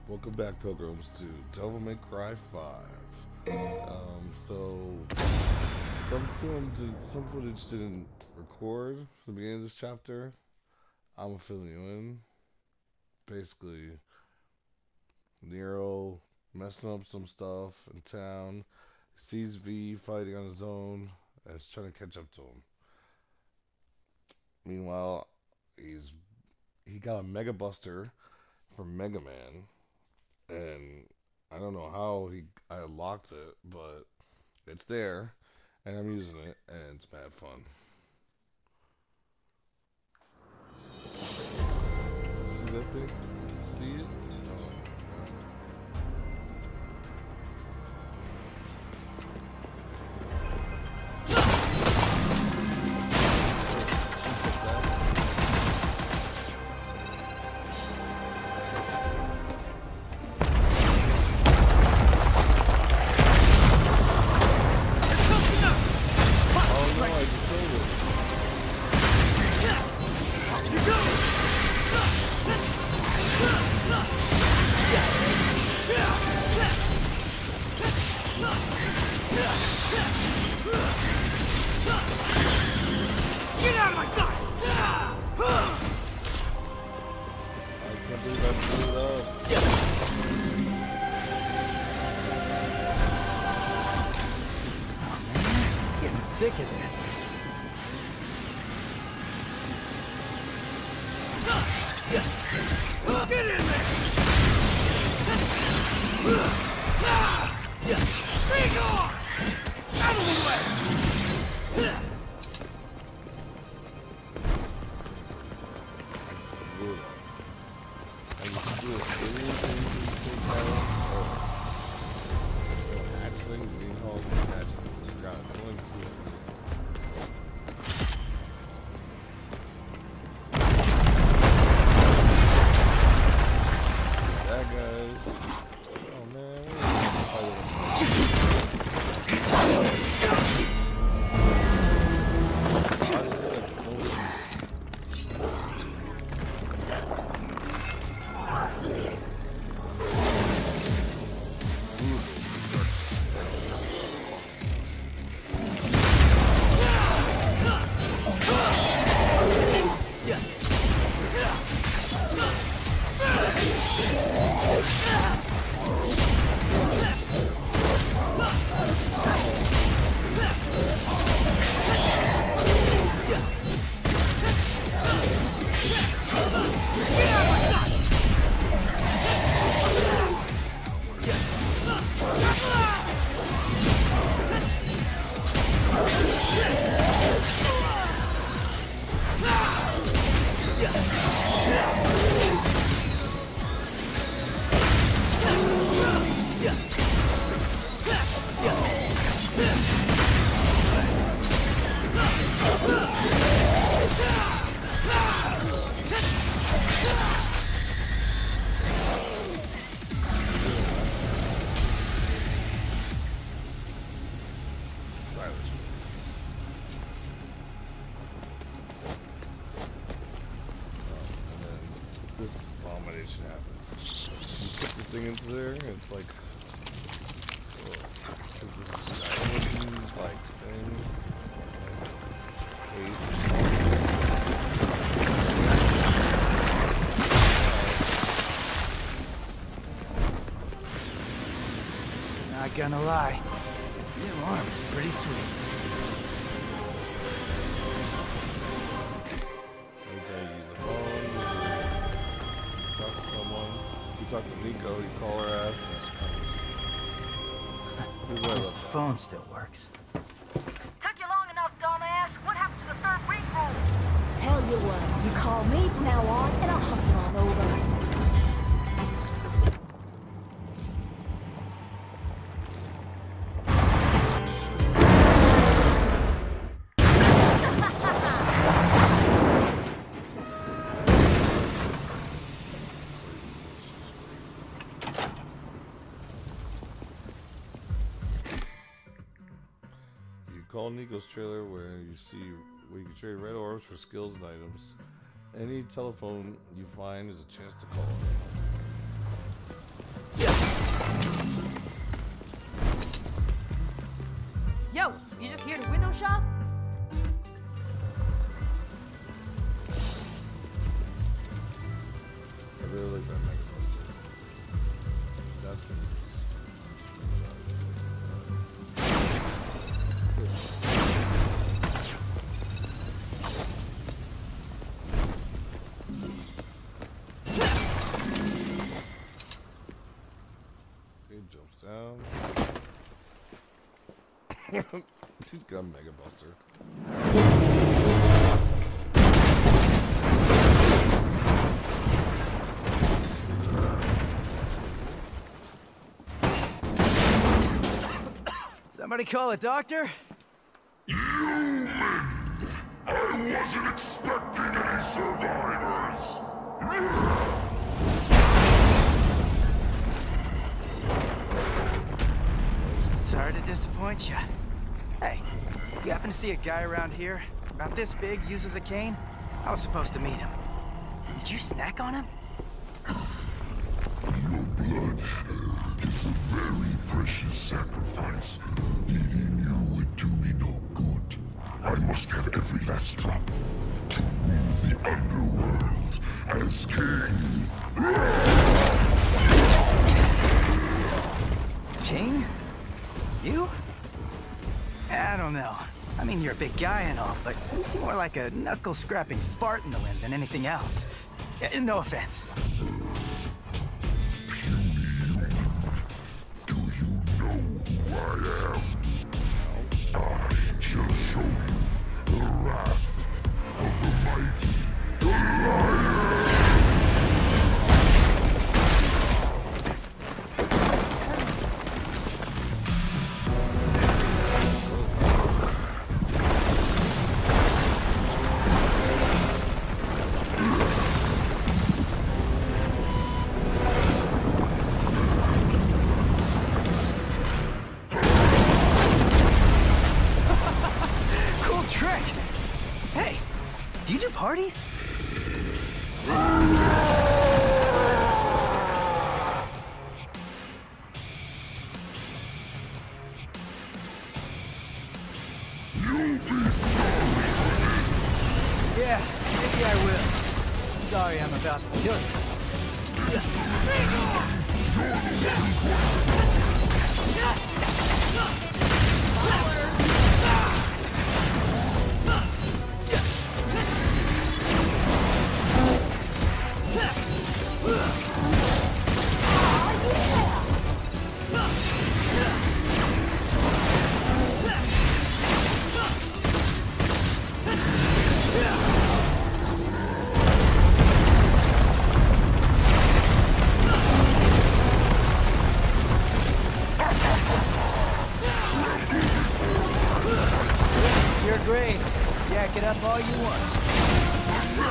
Welcome back, pilgrims, to Devil May Cry 5. So some footage didn't record from the beginning of this chapter. I'm filling you in. Basically, Nero messing up some stuff in town, sees V fighting on his own, and is trying to catch up to him. Meanwhile, he got a Mega Buster from Mega Man, and I don't know how I unlocked it, but it's there, and I'm using it, and it's mad fun. See that thing? See it? Oh. Get out of my sight! I can't believe I blew it up. Oh man, getting sick of this. Get in there! Be gone! Out of the way! I just blew it. Hatchling, green hog, hatchling. God, it's only two. That guys. Oh man. This abomination happens. You put the thing into there, and it's like, this diamond, like, thing. Not gonna lie, this new arm is pretty sweet. Talk to Nico, you call her ass. At least the phone still works. Took you long enough, dumbass. What happened to the third ring rule? Tell you what, you call me from now on, and I'll hustle on over. Call Nico's trailer where you can trade red orbs for skills and items. Any telephone you find is a chance to call. Yo, you just here to window shop? I really like that Mega Buster. That's gonna He jumps down. He's got a Mega Buster. Somebody call a doctor? I wasn't expecting any survivors. Sorry to disappoint you. Hey, you happen to see a guy around here? About this big, uses a cane? I was supposed to meet him. Did you snack on him? Your blood is a very precious sacrifice. Eating you would do me no good. I must have every last drop to rule the underworld as king. King? You? I don't know. I mean, you're a big guy and all, but you seem more like a knuckle-scrapping fart in the wind than anything else. No offense. Do you know who I am? I shall show you the wrath of the mighty Goliath. Cool trick! Hey, do you do parties? You'll be sorry for this. Yeah, maybe I will. Sorry I'm about to kill you. You're great. Jack it up all you want.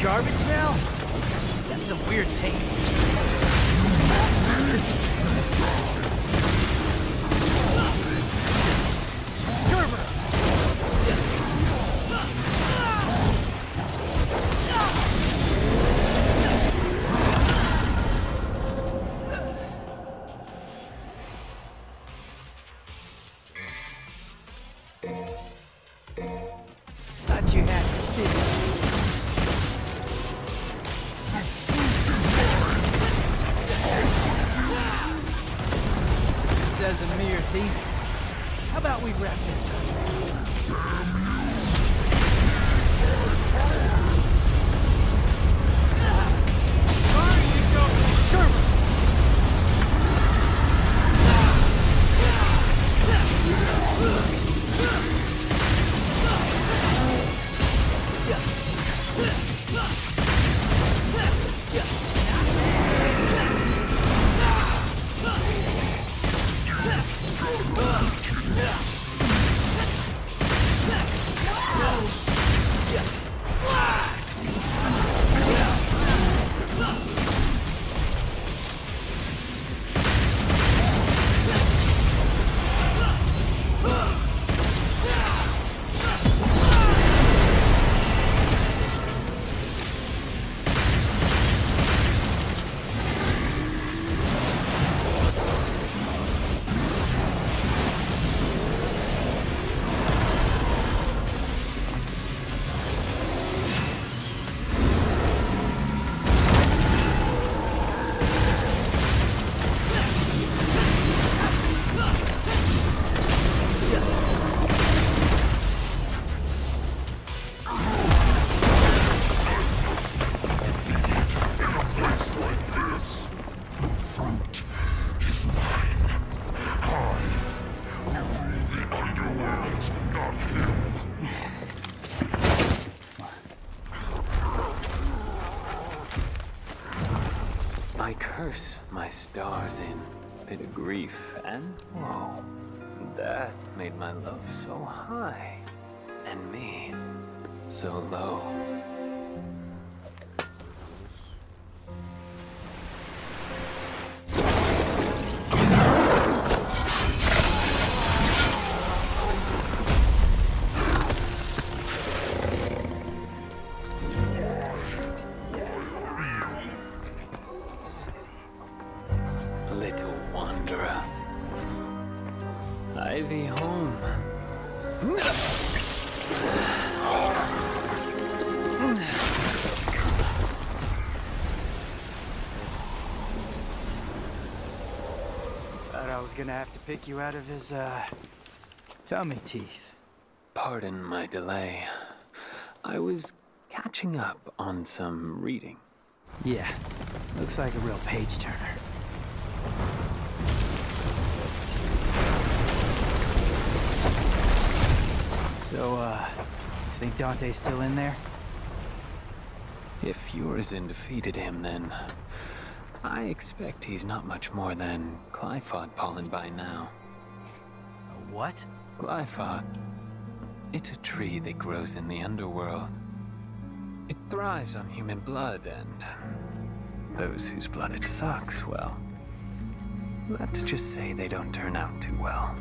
garbage now? Got some weird taste. Thought you had this, didn't you? Says a mere demon. How about we wrap this up? I curse my stars in bit of grief and woe. That made my love so high, and me so low. Little wanderer, I thee home. Thought I was gonna have to pick you out of his, tummy teeth. Pardon my delay. I was catching up on some reading. Yeah, looks like a real page-turner. So, you think Dante's still in there? If Urizen defeated him, then I expect he's not much more than Glyphod pollen by now. A what? Glyphod. It's a tree that grows in the underworld. It thrives on human blood, and those whose blood it sucks, well, let's just say they don't turn out too well.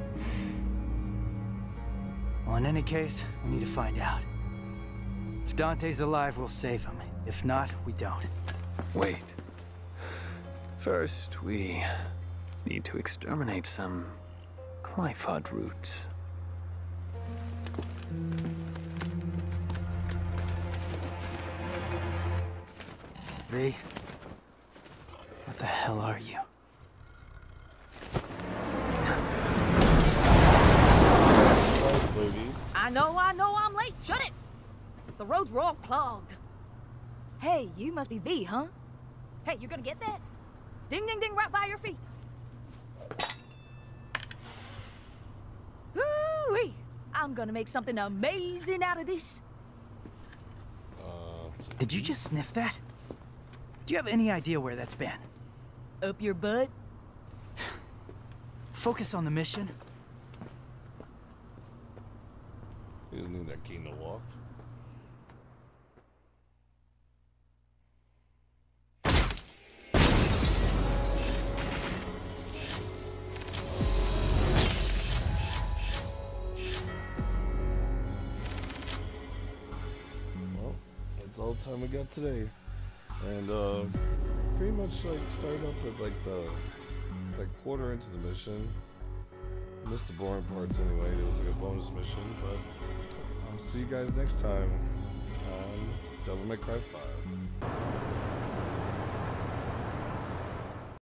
Well, in any case, we need to find out. If Dante's alive, we'll save him. If not, we don't. Wait. First, we need to exterminate some Glyphod roots. V, what the hell are you? I know, I'm late. Shut it! The roads were all clogged. Hey, you must be V, huh? Hey, you're gonna get that? Ding, ding, ding, right by your feet. Woo-wee! I'm gonna make something amazing out of this. Did you just sniff that? Do you have any idea where that's been? Up your butt? Focus on the mission. He doesn't need that key to walk. that's all the time we got today. And pretty much like started up at like the quarter into the mission. Missed the boring parts anyway. It was like a bonus mission, but I'll see you guys next time on Devil May Cry 5.